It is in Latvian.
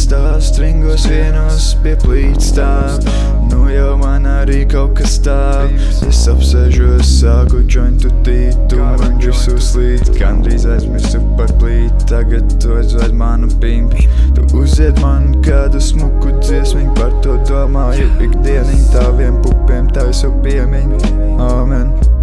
stāv stringos vienos pie plīts stāv. Nu jau man arī kaut kas stāv. Es apsēžos, sāku jointu tītu, man visu slīt. Gandrīz aizmirsu par plīt, tagad tu aizved manu pimpi. Tu uziet man kādu smuku dziesmiņu, par to domāju ikdieniņ. Taviem pupiem taisu piemiņu, amen.